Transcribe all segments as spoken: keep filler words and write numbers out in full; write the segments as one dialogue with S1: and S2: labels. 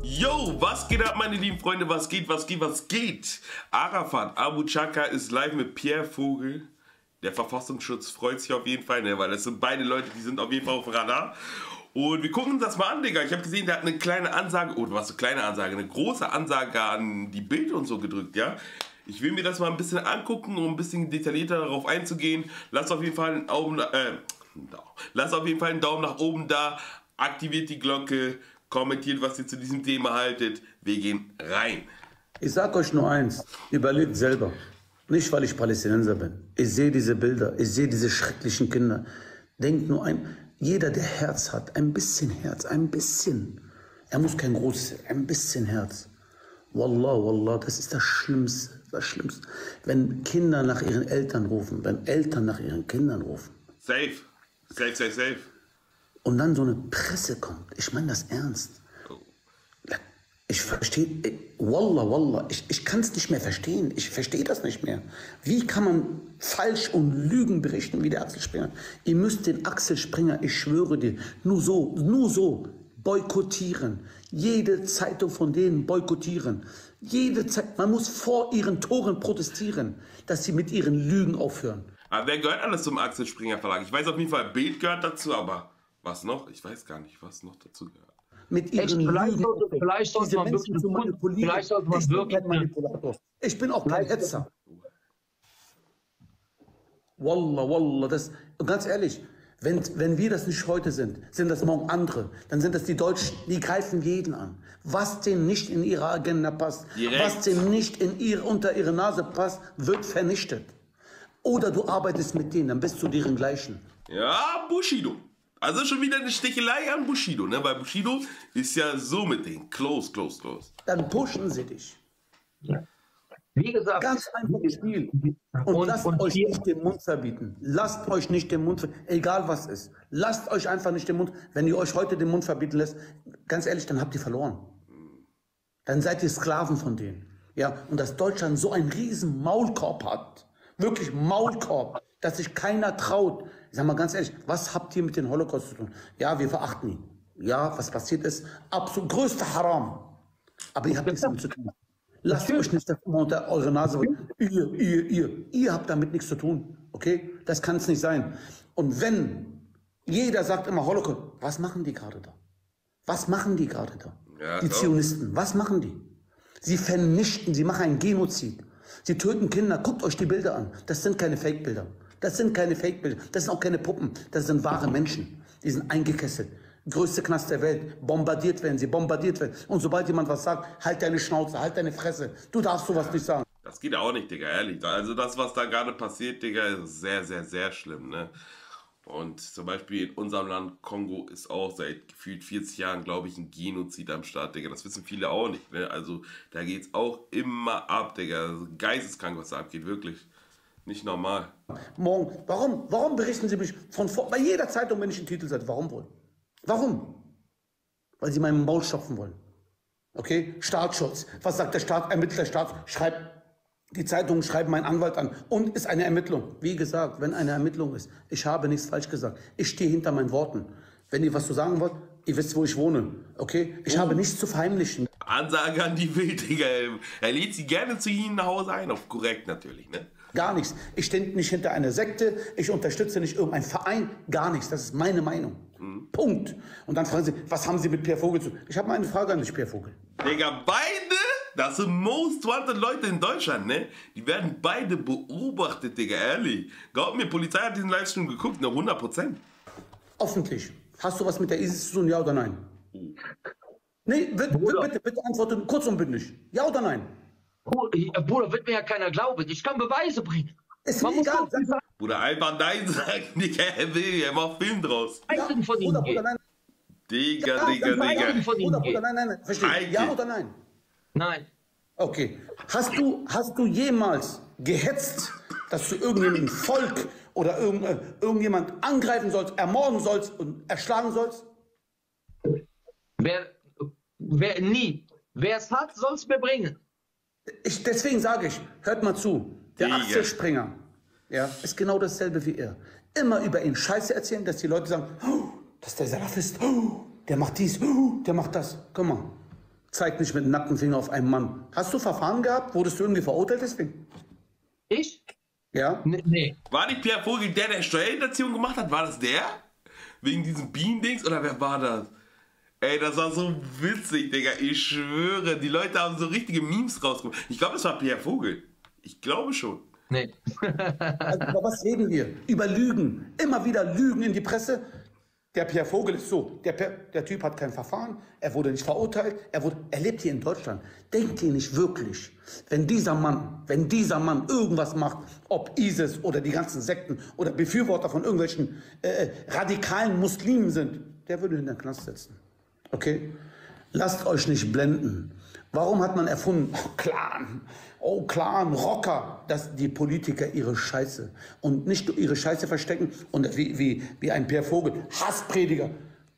S1: Yo, was geht ab, meine lieben Freunde? Was geht, was geht, was geht? Arafat Abu Chaka ist live mit Pierre Vogel. Der Verfassungsschutz freut sich auf jeden Fall, ne? Weil das sind beide Leute, die sind auf jeden Fall auf dem Radar. Und wir gucken uns das mal an, Digga. Ich habe gesehen, der hat eine kleine Ansage, oh, was eine kleine Ansage, eine große Ansage an die Bild und so gedrückt, ja? Ich will mir das mal ein bisschen angucken, um ein bisschen detaillierter darauf einzugehen. Lasst auf jeden Fall einen Daumen, äh, lasst auf jeden Fall einen Daumen nach oben da, aktiviert die Glocke, kommentiert, was ihr zu diesem Thema haltet. Wir gehen rein.
S2: Ich sag euch nur eins, überlegt selber. Nicht, weil ich Palästinenser bin. Ich sehe diese Bilder, ich sehe diese schrecklichen Kinder. Denkt nur ein, jeder, der Herz hat, ein bisschen Herz, ein bisschen. Er muss kein großes, ein bisschen Herz. Wallah, Wallah, das ist das Schlimmste, das Schlimmste. Wenn Kinder nach ihren Eltern rufen, wenn Eltern nach ihren Kindern rufen.
S1: Safe, safe, safe, safe.
S2: Und dann so eine Presse kommt. Ich meine das ernst. Ich verstehe, Wallah, Wallah, ich, ich kann es nicht mehr verstehen. Ich verstehe das nicht mehr. Wie kann man falsch und Lügen berichten wie der Axel Springer? Ihr müsst den Axel Springer, ich schwöre dir, nur so, nur so boykottieren. Jede Zeitung von denen boykottieren. Jede Zeit, man muss vor ihren Toren protestieren, dass sie mit ihren Lügen aufhören.
S1: Aber wer gehört alles zum Axel Springer Verlag? Ich weiß auf jeden Fall, Bild gehört dazu, aber was noch? Ich weiß gar nicht, was noch dazu gehört.
S2: Mit ihren
S3: Echt, vielleicht
S2: Lügen.
S3: sollte, vielleicht sollte man wirklich
S2: zu manipulieren.
S3: Vielleicht sollte man
S2: ich
S3: wirklich
S2: bin kein Manipulator. Ich bin auch kein Hetzer. Wallah, Wallah, das, und ganz ehrlich, wenn, wenn wir das nicht heute sind, sind das morgen andere. Dann sind das die Deutschen, die greifen jeden an. Was denen nicht in ihre Agenda passt,
S1: Direkt.
S2: was denen nicht in ihre, unter ihre Nase passt, wird vernichtet. Oder du arbeitest mit denen, dann bist du deren Gleichen.
S1: Ja, Bushido. Also schon wieder eine Stichelei an Bushido, ne? Weil Bushido ist ja so mit denen. Close, close, close.
S2: Dann pushen sie dich.
S3: Wie gesagt,
S2: Ganz einfaches Spiel. Und,
S3: Und-
S2: lasst
S3: und
S2: euch
S3: hier-
S2: nicht den Mund verbieten. Lasst euch nicht den Mund verbieten, egal was ist. Lasst euch einfach nicht den Mund, wenn ihr euch heute den Mund verbieten lässt, ganz ehrlich, dann habt ihr verloren. Dann seid ihr Sklaven von denen. Ja, und dass Deutschland so einen riesen Maulkorb hat, wirklich Maulkorb, dass sich keiner traut. Ich sag mal ganz ehrlich, was habt ihr mit dem Holocaust zu tun? Ja, wir verachten ihn. Ja, was passiert ist, absolut größter Haram. Aber ihr habt nichts damit zu tun. Lasst euch nicht unter eure Nase. Ihr, ihr, ihr, ihr habt damit nichts zu tun. Okay? Das kann es nicht sein. Und wenn jeder sagt immer Holocaust, was machen die gerade da? Was machen die gerade da?
S1: Ja,
S2: die
S1: doch.
S2: Zionisten, was machen die? Sie vernichten, sie machen einen Genozid. Sie töten Kinder. Guckt euch die Bilder an. Das sind keine Fake-Bilder. Das sind keine Fake-Bilder. Das sind auch keine Puppen. Das sind wahre Menschen. Die sind eingekesselt. Größte Knast der Welt. Bombardiert werden sie, bombardiert werden. Und sobald jemand was sagt, halt deine Schnauze, halt deine Fresse. Du darfst sowas nicht sagen.
S1: Das geht auch nicht, Digga, ehrlich. Also das, was da gerade passiert, Digga, ist sehr, sehr, sehr schlimm, ne? Und zum Beispiel in unserem Land Kongo ist auch seit gefühlt vierzig Jahren, glaube ich, ein Genozid am Start, Digga. Das wissen viele auch nicht, ne? Also da geht's auch immer ab, Digga. Also, geisteskrank, was da abgeht, wirklich. Nicht normal.
S2: Morgen, warum, warum berichten Sie mich von vor, bei jeder Zeitung, wenn ich einen Titel sage, warum wohl? Warum? Weil Sie meinen Maul stopfen wollen. Okay? Staatsschutz. Was sagt der Staat? Ermittler, Staat, schreibt, die Zeitungen schreiben meinen Anwalt an. Und ist eine Ermittlung. Wie gesagt, wenn eine Ermittlung ist, ich habe nichts falsch gesagt. Ich stehe hinter meinen Worten. Wenn ihr was zu sagen wollt, ihr wisst, wo ich wohne. Okay? Ich habe nichts zu verheimlichen.
S1: Ansage an die Bild, Digga. Er lädt sie gerne zu Ihnen nach Hause ein, auf korrekt natürlich, ne?
S2: Gar nichts. Ich stehe nicht hinter einer Sekte, ich unterstütze nicht irgendeinen Verein, gar nichts. Das ist meine Meinung. Mhm. Punkt. Und dann fragen Sie, was haben Sie mit Pierre Vogel zu tun? Ich habe mal eine Frage an dich, Pierre Vogel.
S1: Digga, beide, das sind most wanted Leute in Deutschland, ne? Die werden beide beobachtet, Digga, ehrlich. Glaub mir, Polizei hat diesen Livestream geguckt, ne, hundert Prozent.
S2: Öffentlich. Hast du was mit der ISIS zu tun, ja oder nein? Nee, bitte, bitte, bitte antworten, kurz und bündig. Ja oder nein?
S3: Bruder, wird mir ja keiner glauben. Ich kann Beweise bringen.
S2: Ist
S3: Man
S2: mir
S3: muss
S2: egal.
S3: doch sagen,
S1: Bruder, einfach Nein sagen, Digga, er will, er macht Film draus.
S3: Beweisen von
S2: Bruder,
S3: ihnen
S2: Bruder,
S3: geht.
S2: nein.
S1: Digga,
S2: Ja,
S1: Digga,
S2: dann nein,
S1: Digga.
S3: von Ihnen
S2: Bruder,
S3: geht.
S2: Bruder, nein, nein, nein. Verstehe.
S1: Eigentlich.
S2: Ja oder nein?
S3: Nein.
S2: Okay. Hast du, hast du jemals gehetzt, dass du irgendein Volk oder irgend, äh, irgendjemand angreifen sollst, ermorden sollst und erschlagen sollst?
S3: Wer, wer nie. Wer es hat, soll es mir bringen.
S2: Ich, deswegen sage ich, hört mal zu, der
S1: Digga.
S2: Axel Springer, ja, ist genau dasselbe wie er. Immer über ihn Scheiße erzählen, dass die Leute sagen, oh, das ist der Salafist, oh, der macht dies, oh, der macht das. Guck mal, zeigt nicht mit dem nackten Finger auf einen Mann. Hast du Verfahren gehabt? Wurdest du irgendwie verurteilt deswegen?
S3: Ich?
S2: Ja?
S3: Nee. nee.
S1: War nicht Pierre Vogel der, der Steuerhinterziehung gemacht hat? War das der? Wegen diesem Bienen-Dings? Oder wer war das? Ey, das war so witzig, Digga. Ich schwöre, die Leute haben so richtige Memes rausgebracht. Ich glaube, das war Pierre Vogel. Ich glaube schon.
S3: Nee.
S2: Also, über was reden wir? Über Lügen. Immer wieder Lügen in die Presse. Der Pierre Vogel ist so, der, der Typ hat kein Verfahren, er wurde nicht verurteilt, er, wurde, er lebt hier in Deutschland. Denkt ihr nicht wirklich, wenn dieser Mann, wenn dieser Mann irgendwas macht, ob ISIS oder die ganzen Sekten oder Befürworter von irgendwelchen äh, radikalen Muslimen sind, der würde in den Knast sitzen. Okay? Lasst euch nicht blenden. Warum hat man erfunden, oh Clan, oh Clan, Rocker, dass die Politiker ihre Scheiße und nicht ihre Scheiße verstecken und wie, wie, wie ein Pierre Vogel, Hassprediger.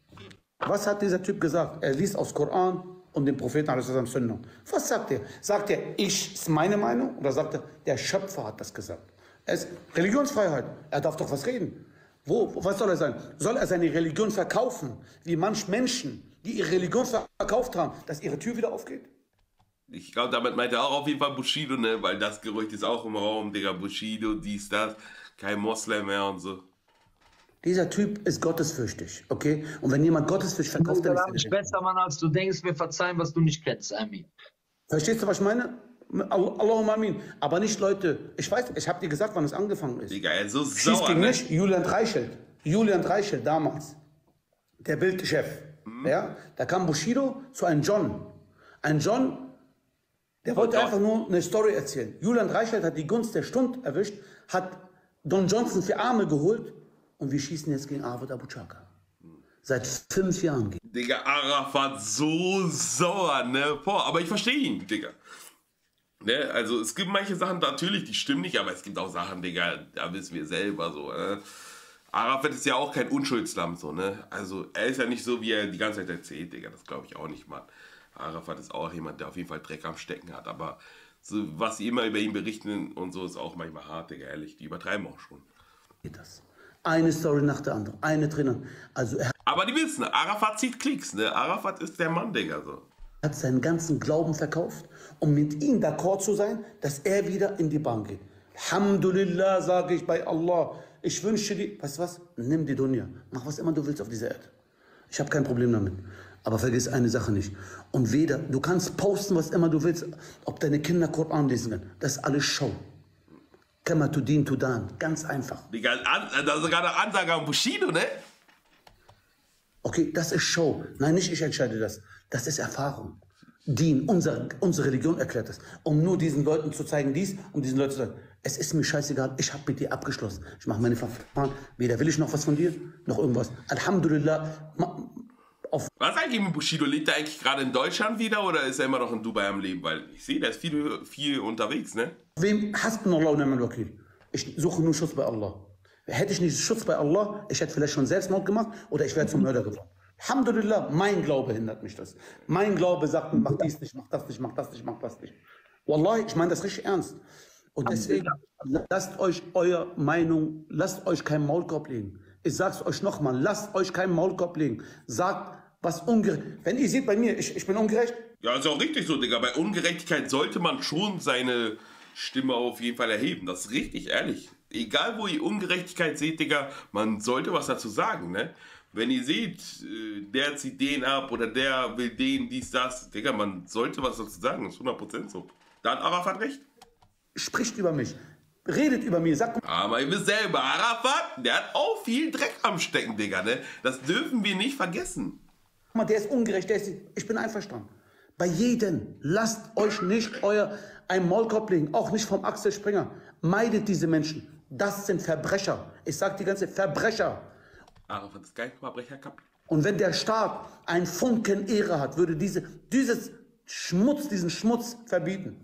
S2: Was hat dieser Typ gesagt? Er liest aus Koran und den Propheten Sunna. Was sagt er? Sagt er, ich ist meine Meinung oder sagt er, der Schöpfer hat das gesagt? Es ist Religionsfreiheit, er darf doch was reden. Wo, was soll er sein? Soll er seine Religion verkaufen, wie manch Menschen, die ihre Religion verkauft haben, dass ihre Tür wieder aufgeht?
S1: Ich glaube, damit meint er auch auf jeden Fall Bushido, ne? Weil das Gerücht ist auch im Raum, Digga, Bushido, dies, das, kein Moslem mehr und so.
S2: Dieser Typ ist gottesfürchtig, okay? Und wenn jemand gottesfürchtig verkauft,
S3: dann
S2: dann
S3: ist er besser, Mann, als du denkst. Wir verzeihen, was du nicht kennst, Amin.
S2: Verstehst du, was ich meine? Allahumma amin. Aber nicht, Leute, ich weiß, ich habe dir gesagt, wann es angefangen ist.
S1: Digga, er ist so
S2: Schieß
S1: sauer,
S2: gegen
S1: ne?
S2: mich, Julian Reichelt. Julian Reichelt damals, der Bildchef. Mhm. Ja? Da kam Bushido zu einem John. Ein John, der wollte einfach nur eine Story erzählen. Julian Reichelt hat die Gunst der Stunde erwischt, hat Don Johnson für Arme geholt und wir schießen jetzt gegen Arafat Abu Chaka. Seit fünf Jahren.
S1: Digga, Arafat so sauer, ne? Boah, aber ich verstehe ihn, Digga. Ne? Also es gibt manche Sachen natürlich, die stimmen nicht, aber es gibt auch Sachen, Digga, da wissen wir selber so. Ne? Arafat ist ja auch kein Unschuldslamm, so, ne? Also er ist ja nicht so, wie er die ganze Zeit erzählt, Digga, das glaube ich auch nicht, Mann. Arafat ist auch jemand, der auf jeden Fall Dreck am Stecken hat, aber so, was sie immer über ihn berichten und so, ist auch manchmal hart, Digga, ehrlich, die übertreiben auch schon.
S2: Das. Eine Story nach der anderen, eine Trainer. Also er
S1: aber die wissen, Arafat zieht Klicks, ne? Arafat ist der Mann, Digga, so.
S2: hat seinen ganzen Glauben verkauft, um mit ihm d'accord zu sein, dass er wieder in die Bahn geht. Alhamdulillah, sage ich bei Allah. Ich wünsche dir, weißt du was? Nimm die Dunya. Mach was immer du willst auf dieser Erde. Ich habe kein Problem damit. Aber vergiss eine Sache nicht. Und weder, du kannst posten, was immer du willst, ob deine Kinder Koran lesen können. Das ist alles Show. Kama tudin tudan. Ganz einfach.
S1: Digga, das ist sogar eine Ansage an Bushido, ne?
S2: Okay, das ist Show. Nein, nicht ich entscheide das. Das ist Erfahrung. Dien, unsere, unsere Religion erklärt das. Um nur diesen Leuten zu zeigen, dies, um diesen Leuten zu sagen, es ist mir scheißegal, ich habe mit dir abgeschlossen. Ich mache meine Verfahren. Weder will ich noch was von dir, noch irgendwas. Alhamdulillah. Auf
S1: Was eigentlich mit Bushido? Lebt er eigentlich gerade in Deutschland wieder oder ist er immer noch in Dubai am Leben? Weil ich sehe, der ist viel, viel unterwegs, ne?
S2: wem hasbunallahu wa ni'mal wakil? Ich suche nur Schutz bei Allah. Hätte ich nicht Schutz bei Allah, ich hätte vielleicht schon Selbstmord gemacht oder ich wäre zum Mörder geworden. Alhamdulillah, mein Glaube hindert mich das. Mein Glaube sagt mir, mach dies nicht, mach das nicht, mach das nicht, mach das nicht. Wallahi, ich meine das richtig ernst. Und deswegen, lasst euch eure Meinung, lasst euch keinen Maulkorb legen. Ich sag's euch nochmal, lasst euch keinen Maulkorb legen. Sagt, was ungerecht. Wenn ihr seht bei mir, ich, ich bin ungerecht.
S1: Ja, ist auch richtig so, Digga. Bei Ungerechtigkeit sollte man schon seine Stimme auf jeden Fall erheben. Das ist richtig, ehrlich. Egal, wo ihr Ungerechtigkeit seht, Digga, man sollte was dazu sagen, ne? Wenn ihr seht, der zieht den ab oder der will den, dies, das, Digga, man sollte was dazu sagen. Das ist hundert Prozent so. Da hat Arafat recht.
S2: Spricht über mich. Redet über mich. Sagt
S1: Aber ihr wisst selber, Arafat, der hat auch viel Dreck am Stecken, Digga, ne? Das dürfen wir nicht vergessen.
S2: mal, der ist ungerecht, der ist, ich bin einverstanden. Bei jedem, lasst euch nicht euer ein Maulkorb legen, auch nicht vom Axel Springer. Meidet diese Menschen. Das sind Verbrecher. Ich sage die ganze Verbrecher.
S1: Arafat ist kein Verbrecher, Kap.
S2: Und wenn der Staat einen Funken Ehre hat, würde diese, dieses Schmutz, diesen Schmutz verbieten.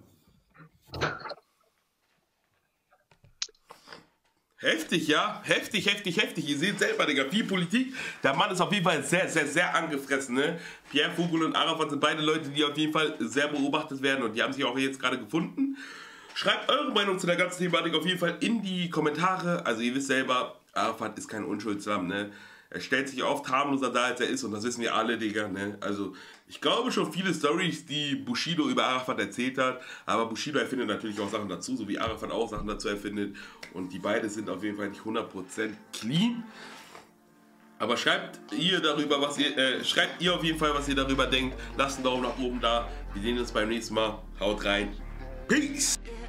S1: Heftig, ja. Heftig, heftig, heftig. Ihr seht selber, Digga, viel Politik. Der Mann ist auf jeden Fall sehr, sehr, sehr angefressen, ne? Pierre Vogel und Arafat sind beide Leute, die auf jeden Fall sehr beobachtet werden und die haben sich auch jetzt gerade gefunden. Schreibt eure Meinung zu der ganzen Thematik auf jeden Fall in die Kommentare. Also ihr wisst selber, Arafat ist kein Unschuldslamm, ne? Er stellt sich oft harmloser dar, als er ist und das wissen wir alle, Digga, ne? Also, ich glaube schon viele Storys, die Bushido über Arafat erzählt hat, aber Bushido erfindet natürlich auch Sachen dazu, so wie Arafat auch Sachen dazu erfindet und die beiden sind auf jeden Fall nicht hundert Prozent clean. Aber schreibt ihr darüber, was ihr, äh, schreibt ihr auf jeden Fall, was ihr darüber denkt. Lasst einen Daumen nach oben da. Wir sehen uns beim nächsten Mal. Haut rein. Peace!